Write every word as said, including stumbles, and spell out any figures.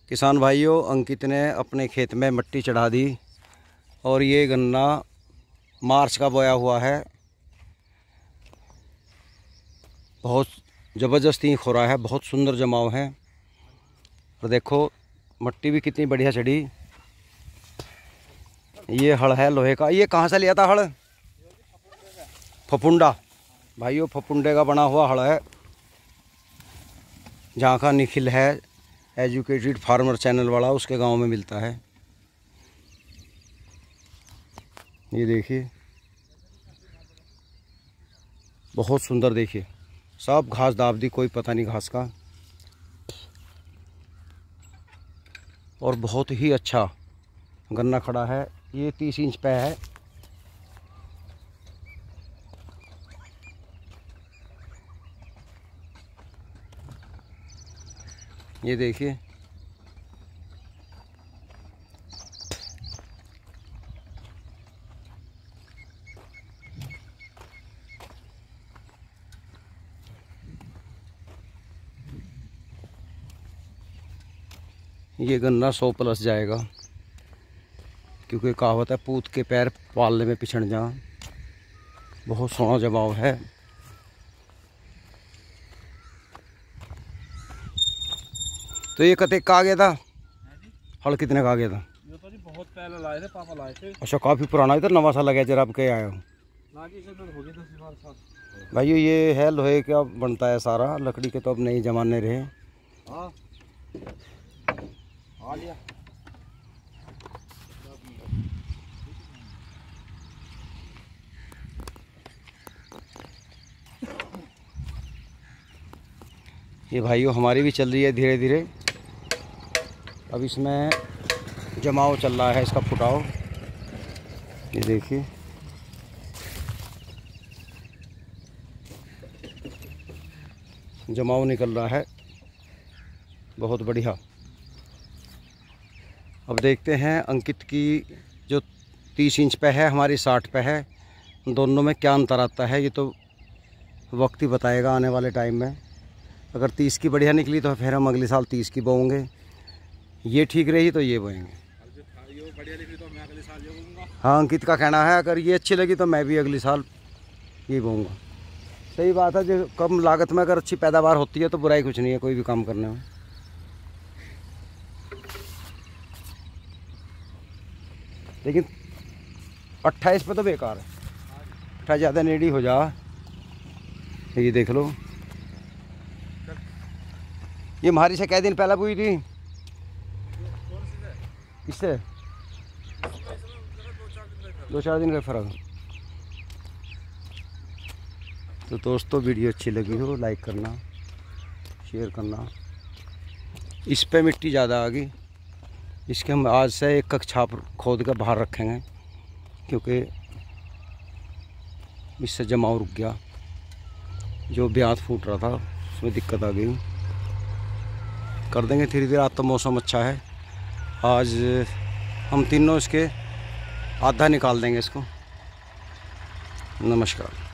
किसान भाइयों, अंकित ने अपने खेत में मिट्टी चढ़ा दी और ये गन्ना मार्च का बोया हुआ है। बहुत ज़बरदस्ती खोरा है, बहुत सुंदर जमाव है। और देखो मिट्टी भी कितनी बढ़िया चढ़ी। ये हड़ है लोहे का। ये कहाँ से लिया था हड़? फपुंडा भाइयों, फपुंडे का बना हुआ हड़ है। जहाँ का निखिल है एजुकेटेड फार्मर चैनल वाला, उसके गांव में मिलता है। ये देखिए बहुत सुंदर, देखिए सब घास दाब दी, कोई पता नहीं घास का। और बहुत ही अच्छा गन्ना खड़ा है। ये तीस इंच पे है। ये देखिए ये गन्ना सौ प्लस जाएगा, क्योंकि कहावत है पूत के पैर पालने में पिछड़ जा। बहुत सोना जमाव है। तो ये कते का आ गया था? हल कितने का आ गया था? ये तो जी बहुत पहले लाए थे, पापा लाए थे। अच्छा, काफ़ी पुराना, इधर नवा सा लगा जरा, आप के आए हो भाई। ये है लोहे का बनता है सारा, लकड़ी के तो अब नहीं जमाने रहे। हाँ आ लिया। ये भाइयों हमारी भी चल रही है धीरे धीरे। अब इसमें जमाव चल रहा है, इसका फुटाव। ये देखिए जमाव निकल रहा है, बहुत बढ़िया। अब देखते हैं अंकित की जो तीस इंच पे है, हमारी साठ पे है, दोनों में क्या अंतर आता है। ये तो वक्त ही बताएगा आने वाले टाइम में। अगर तीस की बढ़िया निकली तो फिर हम अगले साल तीस की बोएंगे। ये ठीक रही तो ये बोएंगे। तो मैं अगले साल ये बोऊंगा। हाँ, अंकित का कहना है अगर ये अच्छी लगी तो मैं भी अगले साल ये बोऊंगा। सही बात है, जो कम लागत में अगर अच्छी पैदावार होती है तो बुराई कुछ नहीं है कोई भी काम करने में। लेकिन अट्ठाईस पे तो बेकार है, अट्ठाईस ज़्यादा नेड़ी हो जा। ये देख लो, ये हमारी से कै दिन पहले हुई थी। इससे दो चार दिन का फर्क। तो दोस्तों वीडियो अच्छी लगी हो लाइक करना, शेयर करना। इस पे मिट्टी ज़्यादा आ गई, इसके हम आज से एक कक छाप खोद कर बाहर रखेंगे, क्योंकि इससे जमाव रुक गया। जो ब्यात फूट रहा था उसमें दिक्कत आ गई। कर देंगे धीरे धीरे। आज तो मौसम अच्छा है, आज हम तीनों इसके आधा निकाल देंगे इसको। नमस्कार।